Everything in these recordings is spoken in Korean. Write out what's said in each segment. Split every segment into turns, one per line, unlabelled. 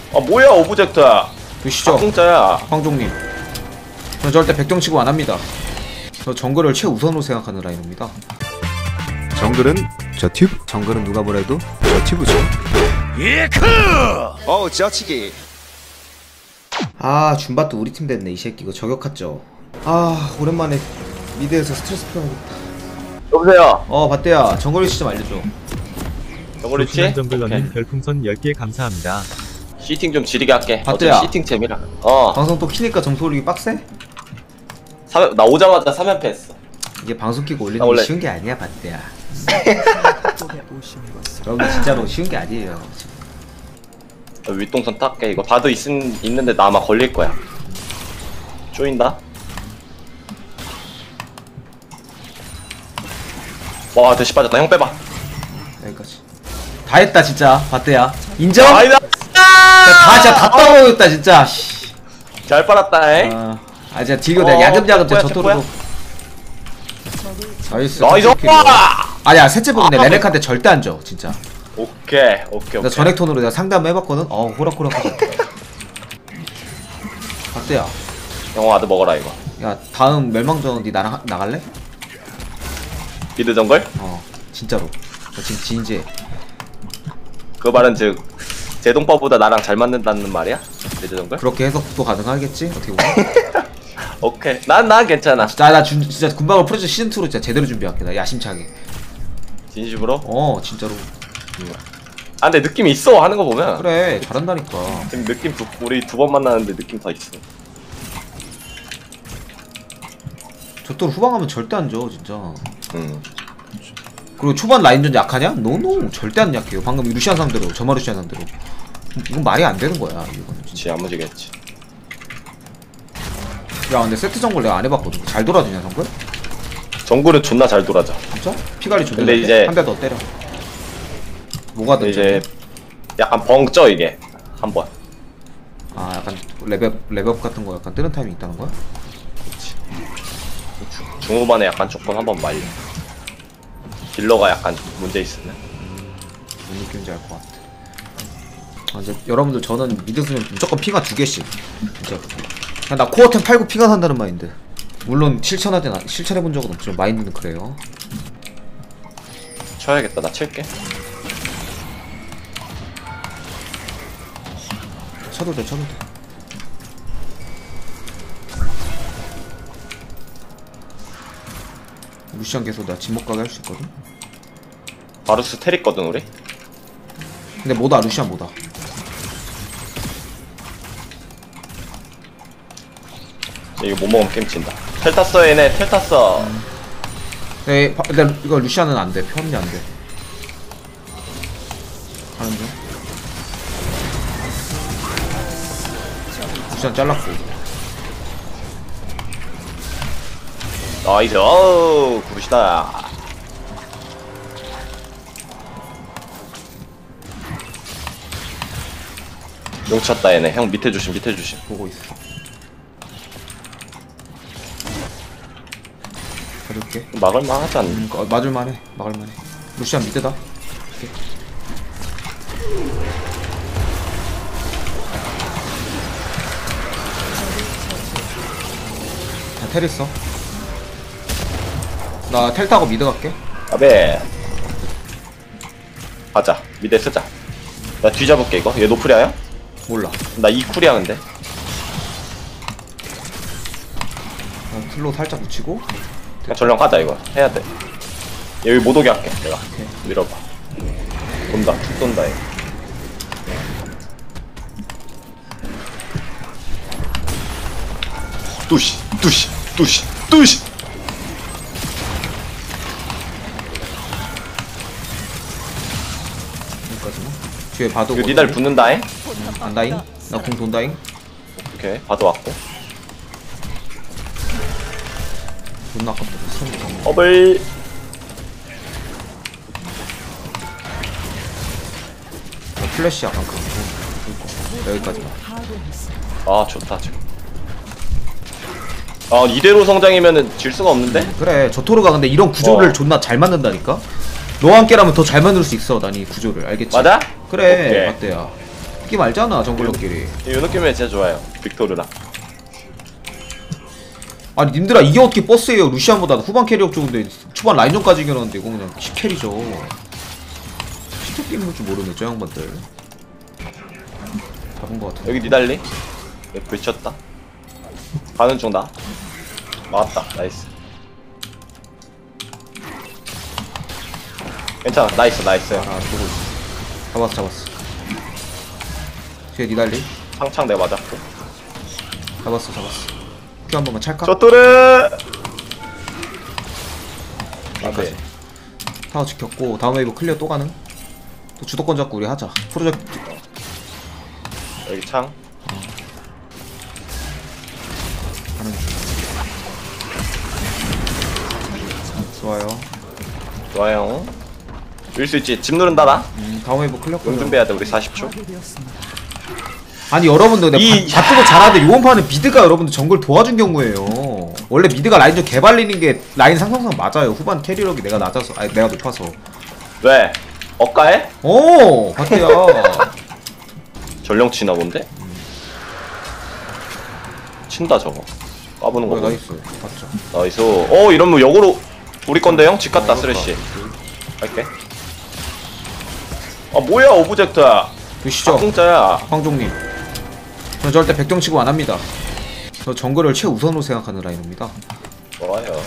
아 뭐야 오브젝트야.
보시죠.
공짜야.
황종님. 저 절대 백정치고 안합니다. 저 정글을 최우선으로 생각하는 라인입니다.
정글은 저 튜브. 정글은 누가 뭐래도 저 튜브죠. 예크! 어우 지어치기.
아 줌바도 우리 팀 됐네. 이 새끼 이거 저격했죠. 아 오랜만에 미드에서 스트레스 풀어야겠다.
여보세요.
바떼야 정글 위치 좀 알려줘.
정글 위치?
정글러님 별풍선 10개 감사합니다.
시팅 좀 지리게 할게.
바떼야.
어차피 시팅 재미라.
방송 또 키니까 점수 올리기 빡세?
나 오자마자 3연패 했어.
이게 방송 키고 올리는
원래-
게 쉬운 게 아니야 바떼야. 여기 진짜로 쉬운 게 아니에요.
윗동선 닦게. 이거 바드 있는데 나 아마 걸릴 거야. 쪼인다. 와 대시 빠졌다. 형 빼봐.
여기까지. 다 했다 진짜 바떼야. 인정?
아니다.
다 진짜 다 따먹었다 진짜. 씨.
잘 빨았다.
진짜 뒤로 내가 야금야금
체포야,
저토로도. 나이스.
나이스.
아니야 셋째 보면 내 레넥한테 절대 안 줘 진짜.
오케이.
나 전액 톤으로 내가 상담 해봤거든. 호락호락하자. 바떼야.
형 와드 먹어라 이거.
야 다음 멸망전 니 나랑 나갈래?
미드 정글?
진짜로. 나 지금 진지해.
그 말은 즉 제동법보다 나랑 잘 맞는다는 말이야? 미드 정글?
그렇게 해석도 가능하겠지? 어떻게 보면.
오케이. 난 괜찮아.
진짜 군방울 프로젝트 시즌 2로 진짜 제대로 준비할게. 나 야심차게.
진심으로?
진짜로.
아 근데 느낌이 있어 하는 거 보면.
그래 잘한다니까.
지금 느낌 우리 두 번 만나는데 느낌 더 있어.
저토로 후방하면 절대 안 줘 진짜. 그리고 초반 라인전 약하냐? 노노 절대 안 약해요. 방금 루시안 상대로 저마루시안 상대로. 이건 말이 안 되는 거야 이거는.
그치 야무지겠지.
야 근데 세트 정글 내가 안 해봤거든. 잘 돌아주냐 정글?
정글은 존나 잘 돌아져.
진짜? 피갈이 존나
근데 이제-
한 대 더 때려. 뭐가 더
이제 약간 벙쪄 이게 한번.
약간 레벨업 같은 거 약간 뜨는 타임이 있다는 거야?
중후반에 약간 조금 한번 말려. 딜러가 약간 문제 있으면.
뭔 느낌인지 알 것 같아. 이제 여러분들 저는 미드 쓰면 무조건 핑하 2개씩. 진짜. 그냥 나 코어템 팔고 핑하 산다는 마인드. 물론 실천해본 적은 없지만 마인드는 그래요.
쳐야겠다. 나 칠게.
쳐도 돼. 루시안 계속 내가 진목 가게 할 수 있거든?
바루스 텔 있거든 우리.
근데 뭐다 루시안 뭐다.
이거 못 먹으면 게임 친다. 텔 탔어 얘네. 텔 탔어.
근데 이거 루시안은 안 돼. 편이 안 돼. 하는 중. 루시안 잘랐고.
나이스. 어우 굿이다. 용 쳤다 얘네. 형 밑에 조심.
보고 있어. 가줄게.
막을만 하지 않나?
맞을만해. 막을만해. 루시안 미드다. 오케이. 텔 있어. 나 텔 타고 미드 갈게.
아베. 가자. 미대 쓰자. 나 뒤잡을게 이거. 얘 노프리아야?
몰라.
나 이쿨이야 근데.
틀로 살짝 붙이고.
그냥 전령 가자 이거. 해야 돼. 여기 못 오게 할게 내가. 밀어봐. 돈다. 툭 돈다 얘. 뚜시.
여기까지만. 뒤에 봐도.
이거 니달 붙는다잉?
안다잉? 나 공 돈다잉?
오케이. 봐도 왔고.
존나 아깝다. 손이
허블.
플래시 약간 그거. 여기까지만.
아 좋다 지금. 아 이대로 성장이면은 질 수가 없는데?
그래 저토르가 근데 이런 구조를 존나 잘 만든다니까? 너와 함께라면 더 잘 만들 수 있어 난 이 구조를 알겠지?
맞아?
그래
오케이.
맞대야. 느낌 알잖아 정글러끼리.
이 느낌이 진짜 좋아요. 빅토르랑.
아니 님들아 이게 어떻게 버스예요. 루시안보다 후반 캐리력 좋은데 초반 라인전까지 이겨놨는데 이거 그냥 10캐리죠. 시트 게임을 줄 모르네 저 양반들. 잡은 거 같아.
여기 니달리. 여기 불쳤다. 가는 중 나. 막았다. 나이스. 괜찮아. 나이스. 나이스.
아 보고 있어. 잡았어 잡았어. 뒤에 니달리.
창창 내가 맞았고.
잡았어 잡았어. 큐 한 번만 찰까?
쇼토르. 아, 네.
타워 지켰고 다음 웨이브 클리어 또 가능? 또 주도권 잡고 우리 하자. 프로젝트
여기 창.
가는 중. 좋아요.
좋아요. 밀 수 있지. 집 누른다 나.
다음 웨이브 클리어
용
거든.
준비해야 돼. 우리 40초.
아니 여러분들 내가
이-
바꾸고 잘하는데 요번 판은 미드가 여러분들 정글 도와준 경우에요. 원래 미드가 라인 좀 개발리는 게 라인 상성상 맞아요. 후반 캐리력이 내가 낮아서 아니 내가 높아서.
왜? 억가해?
오 바트야.
전령 치나 본데? 친다 저거. 까부는 거.
어, 나이스. 맞죠.
나이스. 이러면 역으로 우리 건데 형? 집 갔다 쓰레쉬. 갈게. 아 뭐야 오브젝트야.
보시죠.
공짜야.
황종님. 저 절대 백경 치고 안 합니다. 저 정글을 최우선으로 생각하는 라인입니다.
좋아요.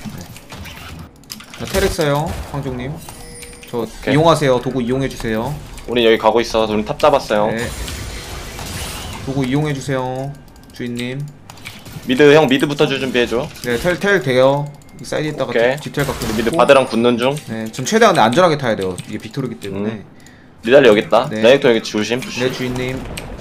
테렉스요, 황종님. 저 이용하세요. 도구 이용해주세요.
우리 여기 가고 있어. 우리 탑 잡았어요.
네. 도구 이용해주세요, 주인님.
미드 형 미드부터 줄 준비해줘.
네, 텔 돼요. 이 사이드 있다가
오케이.
뒷텔 갖고
미드 바드랑 붙는 중.
네, 좀 최대한 안전하게 타야 돼요. 이게 빅토르기 때문에.
니달리 여기 있다.
네.
레넥톤 여기 조심.
네, 주인님.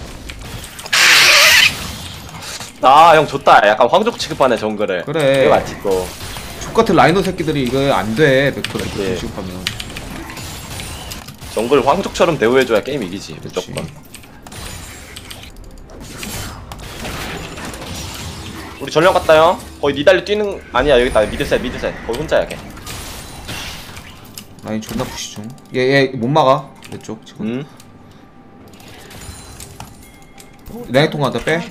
아 형 좋다. 약간 황족 취급하네 정글을.
그래.
이거 맞지 또.
족같은 라이노 새끼들이 이거 안 돼. 벡터
예.
취급하면.
정글 황족처럼 대우해줘야 게임 이기지
그렇지.
무조건. 우리 전령 갔다 형. 거의 니달리 뛰는 아니야 여기 있다. 미드셋 거기 혼자야 걔.
라인 존나 푸시 중. 얘 못 막아. 이쪽 지금. 레넥통 가다 빼.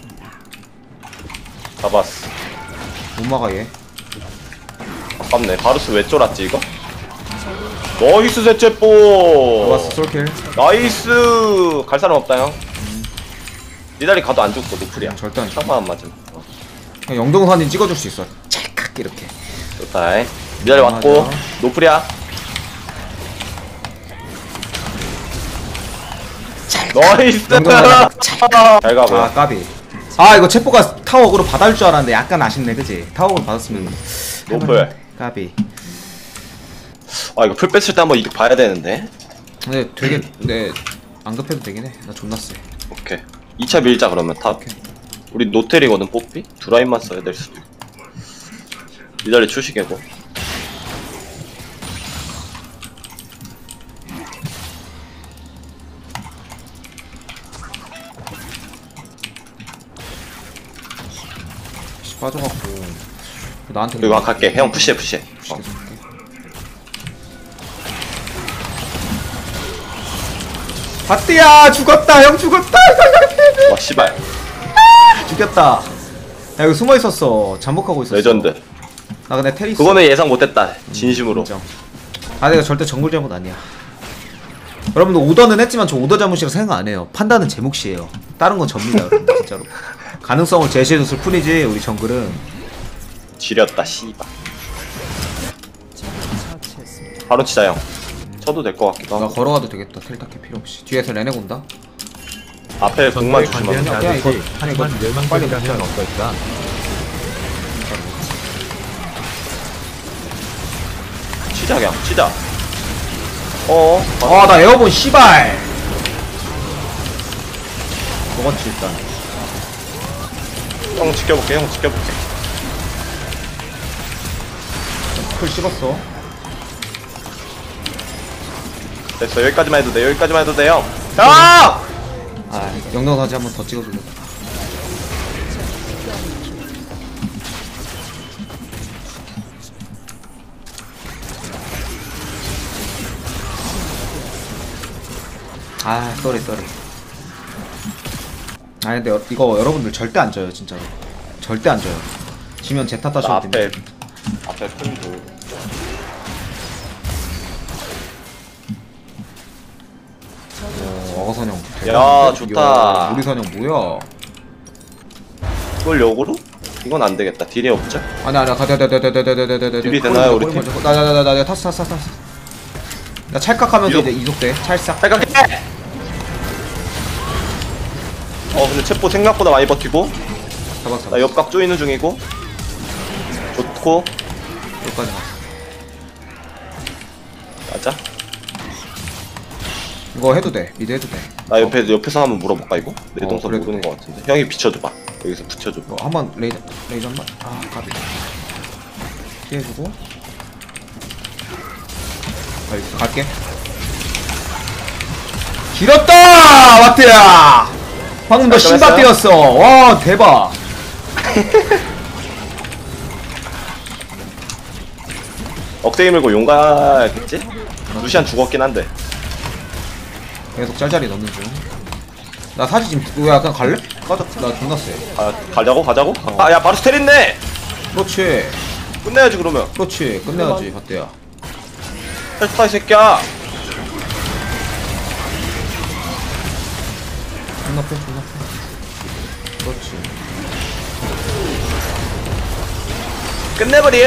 잡았어.
못 막아 얘.
아깝네. 바루스 왜 쫄았지 이거? 나이스 셋째뽀.
잡았어 솔킬.
나이스. 갈 사람 없다 형. 니달리 가도 안 죽고 노플이야.
절대 안 쳐.
창만 안 맞음.
그냥 영동사님 찍어줄 수 있어. 찰칵 이렇게.
좋다. 니달리 왔고
맞아.
노플이야. 나이스.
영동사님
잘 가고.
아 까비. 아 이거 체포가 타워으로 받아줄 줄 알았는데 약간 아쉽네 그지? 타워으로 받았으면
노플.
까비.
아 이거 풀 뺐을 때 한번 이득 봐야 되는데.
근데 되게 네 안 급해도 되긴 해. 나 존나 세.
오케이. 2차 밀자 그러면 탑.
오케이.
우리 노텔이거든 뽀삐? 두 라인만 써야 될 수도 있고. 니달리 출시계고.
씨, 빠져갖고 나한테
이거 갈게. 형 푸시해. 어.
바트야 죽었다 형 죽었다.
와 씨발.
죽였다. 야 이거 숨어 있었어. 잠복하고 있었어.
레전드.
나 근데 테리스.
그거는 예상 못했다. 진심으로.
인정. 아 내가 절대 정글 잘못 아니야. 여러분들 오더는 했지만 저 오더 잘못이라고 생각 안 해요. 판단은 제 몫이에요. 다른 건 접니다 여러분 진짜로. 가능성을 제시해줬을 뿐이지 우리 정글은.
지렸다 씨발. 바로 치자 형. 쳐도 될 것 같기도
나
하고.
걸어가도 되겠다. 텔타켓 필요 없이. 뒤에서 레넥 온다.
앞에 공만
정글
조심하면.
관대한
그냥
나비지.
이거- 아니,
하지만
이거
멸망전이라면 어떨까?
치자 그냥 치자.
아 나 에어본 씨발. 먹었지 일단.
형 지켜볼게.
풀 씹었어.
됐어. 여기까지만 해도 돼 형. 야!
아 영영사지 한번 더 찍어줄래. 아 쏘리. 아니 근데 이거 여러분들 절대 안 져요 진짜로. 절대 안 져요. 지면 제 탓하셔도
나 앞에
됩니다.
앞에 큰
어거선형
야, 좋다.
우리선형 뭐야?
그걸 역으로? 이건 안 되겠다. 딜이 없죠?
아니야 가다다다다다다다다다.
딜이 되나요, 우리 팀?
나나나나 탔어. 나 찰칵하면서
이거-
이제 이속돼. 찰싹.
생각해! 근데 챗보 생각보다 많이 버티고
잡았어.
나 옆각 조이는 중이고 좋고
여기까지 갔어.
맞아?
이거 해도 돼. 미드 해도 돼.
나 옆에서 한번 물어볼까 이거? 내 동선
그래도
모르는 것 같은데 형이 비춰줘봐 여기서 붙여줘봐
이거 한번 레이저 한번. 아 가비. 피해주고. 갈게. 길었다 마트야. 방금 너 신바
깔끔했어요?
뛰었어. 와 대박.
억세이 밀고 용 가야겠지? 루시안 죽었긴 한데
계속 짤짤이 넣는 중. 나 사진 지금 이거 약간 갈래? 꺼져. 나 존나 세.
가자고? 아 야 바로 스텔 있네!
그렇지.
끝내야지 그러면
그렇지. 끝내야지 마트야.
헬스타 이 새끼야
존나 패. 그렇지.
끝내버려!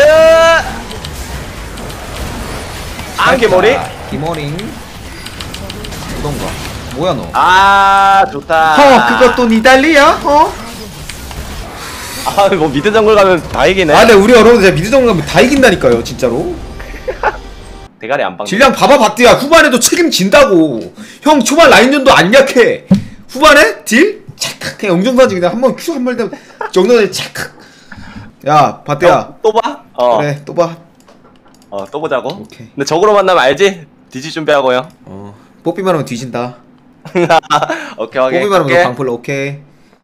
안개머리?
기머링. 오던가. 뭐야 너?
아 좋다
그것도 니달리야?
뭐 미드 정글 가면 다 이기네
근데 우리 여러분들 진짜 미드 정글 가면 다 이긴다니까요 진짜로.
대가리 안 박네
질량 봐봐 봤대야. 후반에도 책임진다고. 형 초반 라인전도 안 약해. 후반에 딜? 착각. 그냥 영정사지 그냥 한번 큐 한 발 되면 정전에 착각. 야 봤대야.
또 봐?
그래 또 봐.
또 보자고
오케이.
근데 적으로 만나면 알지? 뒤지 준비하고요
뽀삐만 하면 뒤진다.
오케이 확인
뽀삐만 하면 너
갈게.
방풀러 오케이.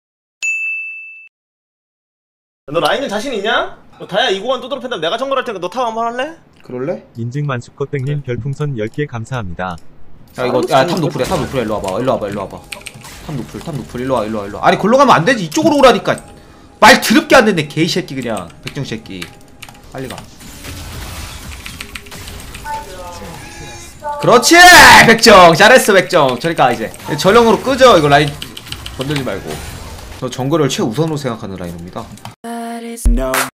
너 라인은 자신 있냐? 너 다야 이고만 두드러 팬다면 내가 정글 할 테니까 너 타워 한번 할래?
그럴래?
인증만수꽃땡님 별풍선 10개 감사합니다.
야 이거 탑 노플이야. 탑 노플이야. 일로 와봐. 탑 노플 일로 와. 아니 골로 가면 안 되지. 이쪽으로 오라니까. 말 드럽게 안 되네. 개이 새끼 그냥. 백종 새끼. 빨리 가. 그렇지! 백정! 잘했어 백정. 저리가 이제 전령으로 끄죠. 이거 라인 건들지 말고. 저 정글을 최우선으로 생각하는 라인입니다.